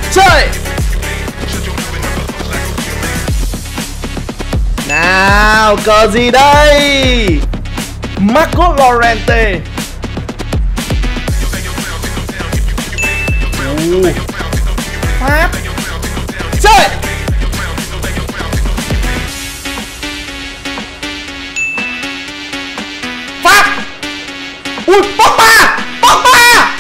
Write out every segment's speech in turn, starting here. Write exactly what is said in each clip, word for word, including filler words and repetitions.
Chơi. Nào, cờ gì đây? Marco Llorente. Ồ. Pháp. Chơi. Pháp. Ui, Pogba. Pogba.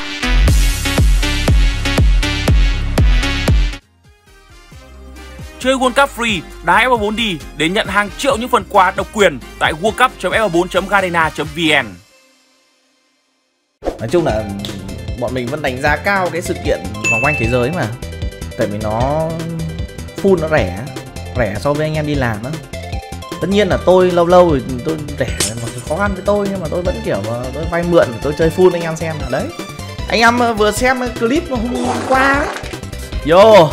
Chơi World Cup free, đá F bốn đi để nhận hàng triệu những phần quà độc quyền tại worldcup chấm f bốn chấm garena chấm vn. Nói chung là bọn mình vẫn đánh giá cao cái sự kiện vòng quanh thế giới mà. Tại vì nó full nó rẻ, rẻ so với anh em đi làm á. Tất nhiên là tôi lâu lâu rồi tôi rẻ mà khó khăn với tôi, nhưng mà tôi vẫn kiểu mà tôi vay mượn tôi chơi full anh em xem là đấy. Anh em vừa xem clip hôm qua ấy. Yo.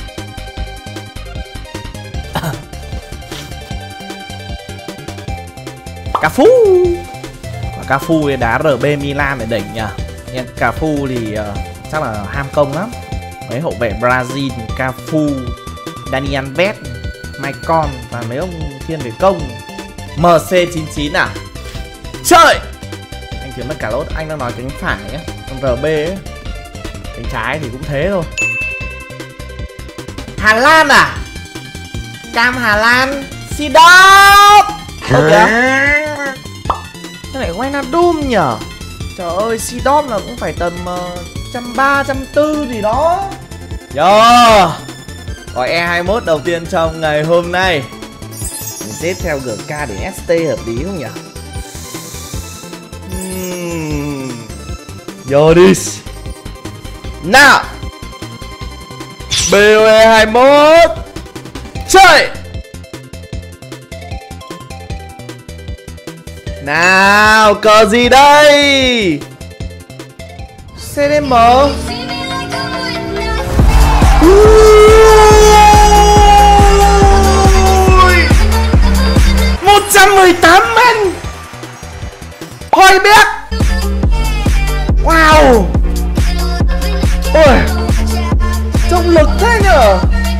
Cafu. Cafu đá rờ bê Milan để đỉnh nhỉ. Nhưng Cafu thì uh, chắc là ham công lắm. Mấy hậu vệ Brazil, Cafu, Dani Alves, Maicon và mấy ông thiên về công. em xê chín chín à? Chơi. Anh thiếu mất cả lốt, anh đang nói cánh phải nhé. Còn rờ bê ấy, cánh trái thì cũng thế thôi. Hà Lan à? Cam Hà Lan, Sidop. Ơ kìa. Cái này Wijnaldum nhở? Trời ơi, Sidop là cũng phải tầm uh, trăm ba, trăm tư gì đó. Yo. Gói E hai mốt đầu tiên trong ngày hôm nay. Mình xếp theo giê ca để ét tê hợp lý không nhỉ? uhm. Yo đi. Nào. bê o e hai mốt. Chơi. Nào, cờ gì đây? xê đê em. một trăm mười tám men. Hoi biết. Wow. Ôi, trông lực thế nhở.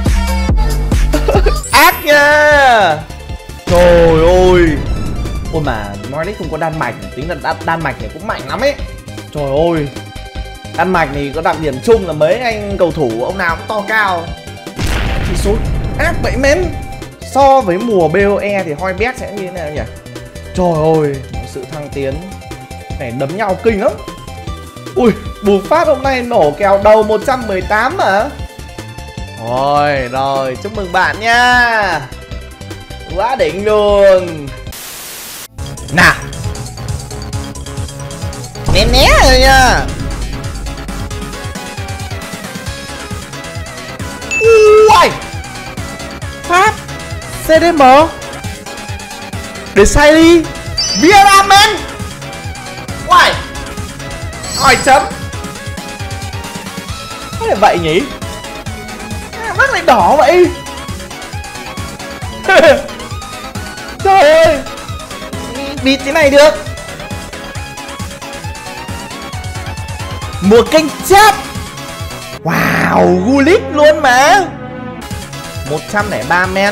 Ác nha. Trời ơi. Ôi mà Nordic không có Đan Mạch, tính là Đan, Đan Mạch này cũng mạnh lắm ấy. Trời ơi. Đan Mạch thì có đặc điểm chung là mấy anh cầu thủ ông nào cũng to cao. Chỉ số ác vậy mến. So với mùa bê o e thì Højbjerg sẽ như thế nào nhỉ? Trời ơi, sự thăng tiến này đấm nhau kinh lắm. Ui, bùng phát hôm nay nổ kèo đầu một trăm mười tám mà. Rồi, rồi, chúc mừng bạn nha. Quá đỉnh luôn. Nào. Né né rồi nha. Ui. Pháp. xê đê em. Để sai đi. Vieramen. Uầy. Hỏi chấm. Cái này vậy nhỉ? Mắt lại đỏ vậy. Trời ơi. Bịt cái này được. Mùa canh chép. Wow, Gullit luôn mà. một trăm lẻ ba men.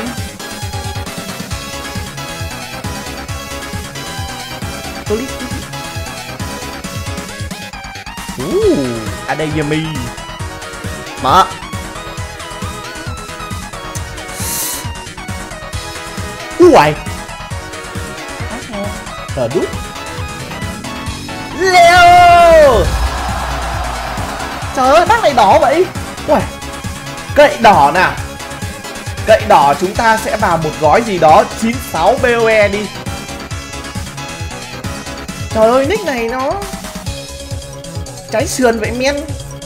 Gullit. Uh, Adeyemi. Mở. Ui. Cờ đút. Leo. Trời ơi, bác này đỏ vậy. Ui. Cậy đỏ nào. Cậy đỏ chúng ta sẽ vào một gói gì đó chín mươi sáu bê o e đi. Trời ơi, nick này nó trái sườn vậy men.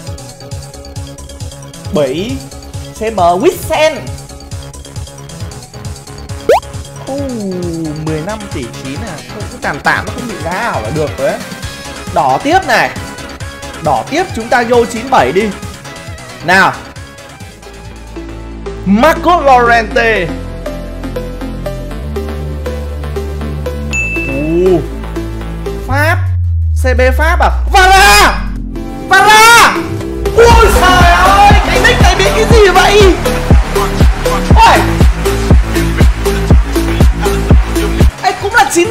bảy xê em Witsen. uh, mười lăm tỷ chín à. Không, cứ tạm tạm nó không bị giá ảo là được rồi đấy. Đỏ tiếp này. Đỏ tiếp chúng ta vô chín mươi bảy đi. Nào. Marco Llorente. uh, Pháp. xê bê Pháp à. Vara. Vara. Ui trời ơi. Cái nick này bị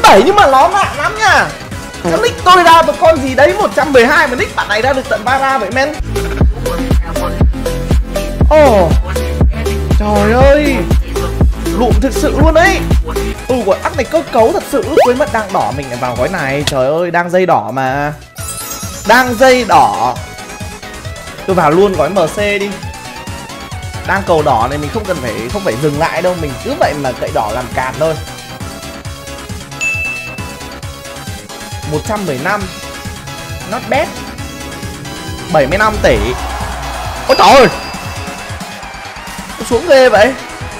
bảy nhưng mà nó nặng lắm nha. Sao nick tôi ra một con gì đấy một trăm mười hai mà nick bạn này ra được tận Vara vậy men. Ồ oh, trời ơi, lụm thực sự luôn đấy. Ừ, gọi ắt này cơ cấu thật sự. Quên mất đang đỏ mình lại vào gói này. Trời ơi, đang dây đỏ mà. Đang dây đỏ. Tôi vào luôn gói em xê đi. Đang cầu đỏ này mình không cần phải không phải dừng lại đâu, mình cứ vậy mà cậy đỏ làm càn thôi. một trăm mười lăm. Not bad. bảy mươi lăm tỷ. Ôi trời ơi, nó xuống ghê vậy.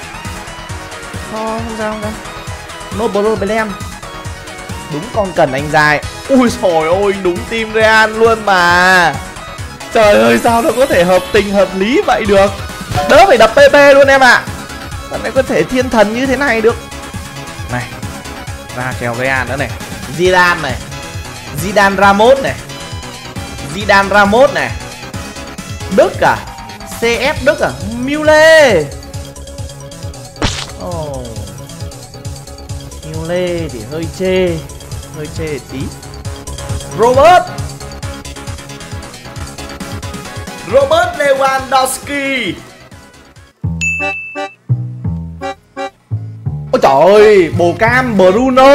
Không sao không sao. No problem. Đúng con cần anh dài. Ui trời ơi, đúng team Real luôn mà. Trời ơi, sao nó có thể hợp tình hợp lý vậy được. Đỡ phải đập pê pê luôn em ạ. Bạn này có thể thiên thần như thế này được. Này, ra kèo Real nữa này. Zidane này, Zidane Ramos này, Zidane Ramos này. Đức à, xê ép Đức à, Müller. Oh. Müller thì hơi chê, hơi chê tí. Robert, Robert Lewandowski. Ôi trời ơi, bồ cam Bruno.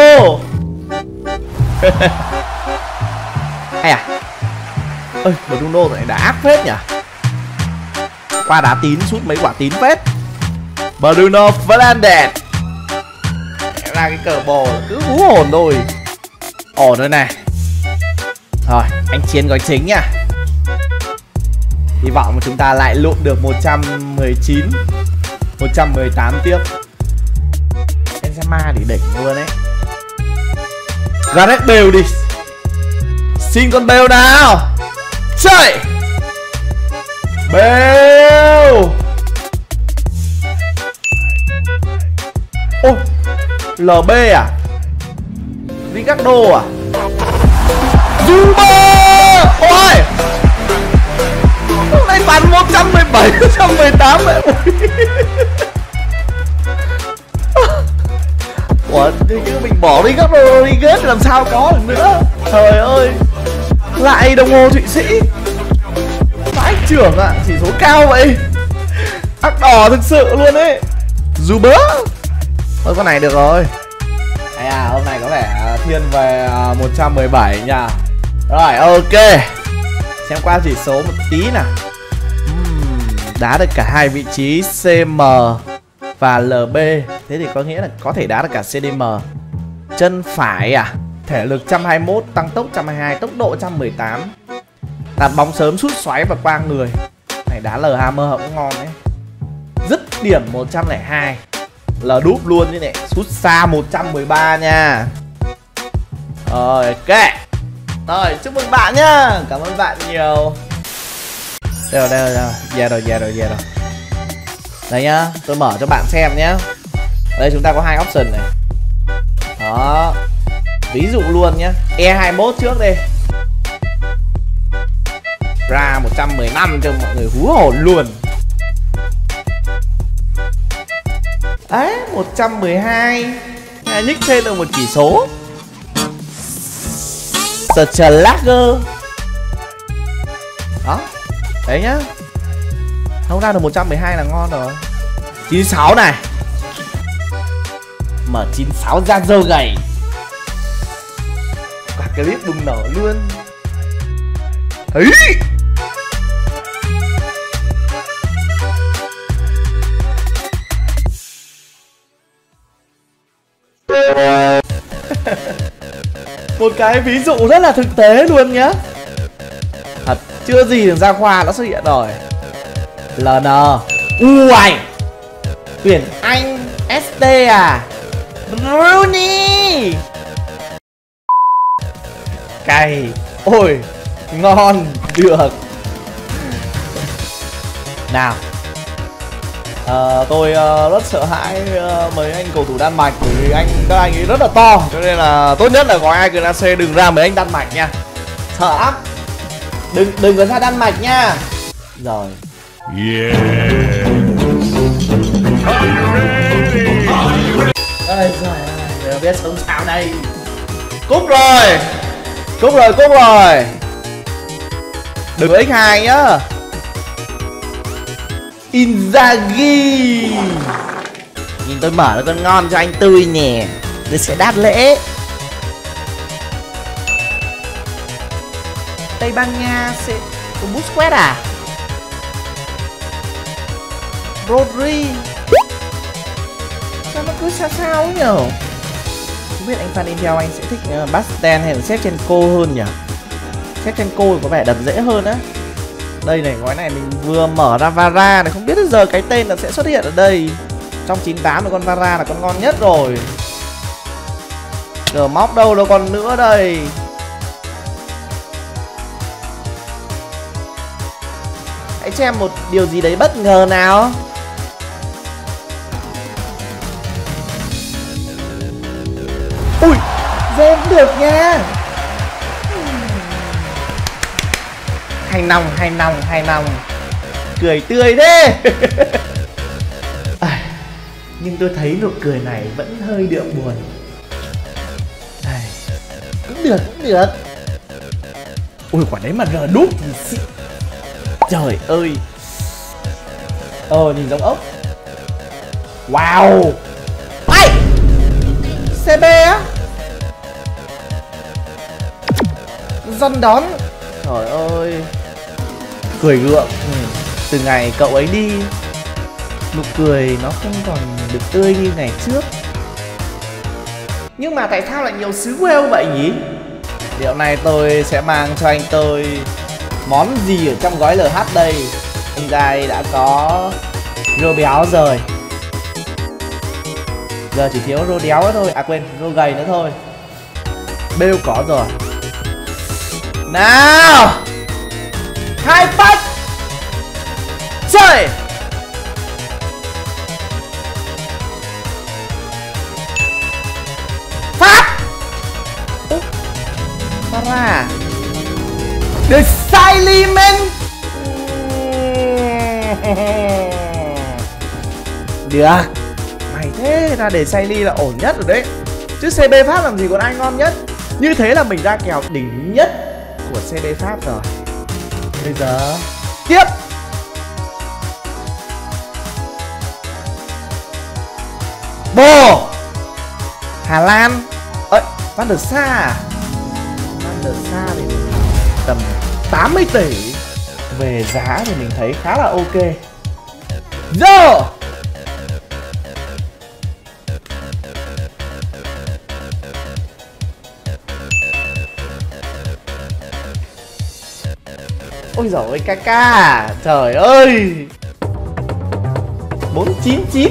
Hay à? Ơi, Bruno này đã ác phết nhỉ. Qua đá tín sút mấy quả tín phết. Bruno Fernandes. Ra cái cờ bò cứ hú hồn thôi. Ổn rồi này. Rồi, anh chiến gói chính nha. Hy vọng chúng ta lại lụm được một trăm mười chín, một trăm mười tám tiếp. Benzema thì đỉnh luôn đấy. Gareth Bale đi. Xin con Bale nào. Chạy Bale. Ôi, lờ bê à, Ricardo à, Zuma. Ôi, hôm nay bắn một trăm mười bảy, một trăm mười tám vậy. Ủa, thì như mình bỏ Ricardo Rodriguez làm sao có được nữa. Trời ơi, lại đồng hồ Thụy Sĩ. Vãi trưởng ạ, à, chỉ số cao vậy. Ác đỏ thực sự luôn ấy. Zuber. Thôi con này được rồi. Đấy à, hôm nay có vẻ thiên về một trăm mười bảy nha. Rồi, ok. Xem qua chỉ số một tí nào. uhm, Đá được cả hai vị trí xê em và lờ bê. Thế thì có nghĩa là có thể đá được cả xê đê em. Chân phải à, thể lực một trăm hai mươi mốt, tăng tốc một trăm hai mươi hai, tốc độ một trăm mười tám. Tạt bóng sớm, sút xoáy và qua người. Này đá L Hammer cũng ngon đấy. Dứt điểm một trăm lẻ hai. L đúp luôn như này. Sút xa một trăm mười ba nha. Rồi, ok. Rồi, chúc mừng bạn nhá. Cảm ơn bạn nhiều. Đây rồi, đây rồi, đây rồi. Yeah rồi, yeah rồi, yeah rồi. Đây nhá, tôi mở cho bạn xem nhá. Ở đây chúng ta có hai option này. Đó. Ví dụ luôn nhá, E hai mươi mốt trước đi. Ra một trăm mười lăm cho mọi người hú hồn luôn. Đấy, một trăm mười hai. Nhích thêm được một chỉ số. Schlager. Đó. Đấy nhá. Không ra được một trăm mười hai là ngon rồi. chín mươi sáu này. M chín mươi sáu ra dơ gầy. Cả clip bùng nở luôn. Ấy. Một cái ví dụ rất là thực tế luôn nhá. Thật, chưa gì được ra khoa nó xuất hiện rồi. lờ en. Ui, tuyển Anh ét tê à. Rooney. Cay. Ôi, ngon. Được. Nào. à, Tôi uh, rất sợ hãi uh, mấy anh cầu thủ Đan Mạch. Bởi vì anh, các anh ấy rất là to. Cho nên là tốt nhất là gói ai a xê đừng ra mấy anh Đan Mạch nha. Sợ lắm. Đừng, đừng có ra Đan Mạch nha. Rồi. Yeah. Ơi trời ơi, biết sống sao đây. Cúp rồi. Cúp rồi, cúp rồi. Đừng có ích hai nhá. Inzaghi. Nhìn tôi mở nó con ngon cho anh Tươi nè. Tôi sẽ đáp lễ. Tây Ban Nha sẽ có Busquets à? Rodri. Sao nó cứ sao sao ấy nhở? Không biết anh Phan Intel anh sẽ thích uh, Basten hay là Shevchenko hơn nhỉ? Shevchenko có vẻ đập dễ hơn á. Đây này, gói này mình vừa mở ra Vara này, không biết giờ cái tên nó sẽ xuất hiện ở đây. Trong chín tám thì con Vara là con ngon nhất rồi. Giờ móc đâu đâu còn nữa đây. Hãy cho em một điều gì đấy bất ngờ nào. Ui, dêm được nha. Hay nòng, hay nòng, hay nòng. Cười tươi thế. À, nhưng tôi thấy nụ cười này vẫn hơi đượm buồn. À, cũng được, cũng được. Ui, quả đấy mà rờ đúc thì xịn. Trời ơi. Ờ, nhìn giống ốc. Wow. Ai, xê bê á. Dân đón. Trời ơi. Cười gượng. Ừ. Từ ngày cậu ấy đi, nụ cười nó không còn được tươi như ngày trước. Nhưng mà tại sao lại nhiều xứ Wales vậy nhỉ? Điều này tôi sẽ mang cho anh tôi món gì ở trong gói lờ hát đây. Anh Gai đã có rô béo rồi. Giờ chỉ thiếu rô đéo nữa thôi. À quên, rô gầy nữa thôi. Bêu có rồi. Nào, hai pack chơi. Phát Para The Silent. Được. Mày thế ra để Silly là ổn nhất rồi đấy. Chứ xê bê Pháp làm gì còn ai ngon nhất. Như thế là mình ra kèo đỉnh nhất của xê bê Pháp rồi. Bây giờ tiếp. Bồ Hà Lan. Ơi, Van der Sa. Van der Sa thì tầm tám mươi tỷ. Về giá thì mình thấy khá là ok. Giờ ôi giời ơi, Kaka. Trời ơi, bốn chín chín.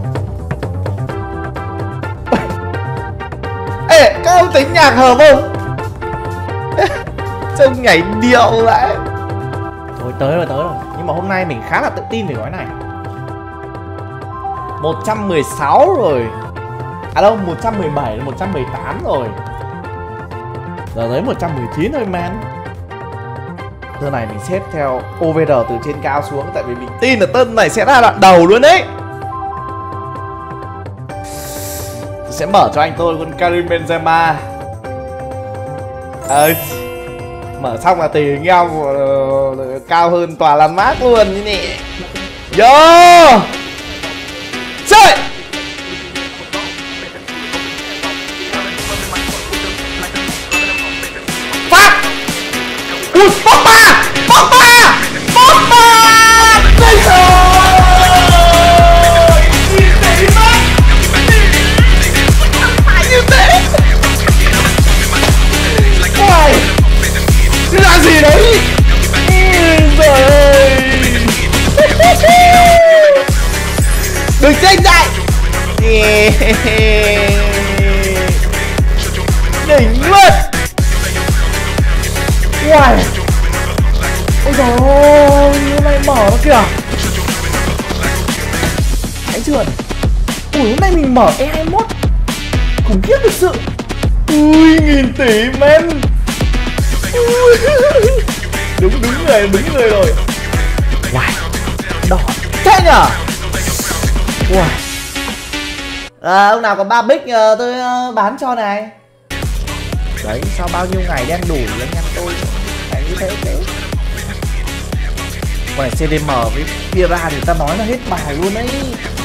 Ê, các ông tính nhạc hợp không? Trông nhảy điệu vậy. Thôi tới rồi, tới rồi. Nhưng mà hôm nay mình khá là tự tin về gói này. Một trăm mười sáu rồi. À đâu, một trăm mười bảy, một trăm mười tám rồi. Giờ tới một trăm mười chín thôi man. Tên này mình xếp theo ô vê rờ từ trên cao xuống. Tại vì mình tin là tên này sẽ ra đoạn đầu luôn đấy. Tôi sẽ mở cho anh tôi con Karim Benzema. Ờ, mở xong là tỷ nhau uh, cao hơn tòa Lan Mác luôn như nè. Vô chơi. Phát. Ui, Pogba, Pogba, Pogba. Đây rồi. Như thế mà. Phải như thế. Ôi, cái là gì đấy? Trời ơi. Đừng tranh chạy. Đỉnh luôn. Wow. Ôi trời ơi, hôm nay mở nó kìa. Thấy chưa? Ui, hôm nay mình mở E hai mươi mốt. Khủng khiếp thực sự. Ui, nghìn tỷ men. Ui. Đúng, đúng người, đúng người rồi. Wow, đỏ thế nhở. Wow. À, ông nào có ba bích tôi bán cho này. Đấy, sau bao nhiêu ngày đen đủi anh em tôi phải như thế thế. Còn này xê đê em với Pira thì ta nói là hết bài luôn đấy.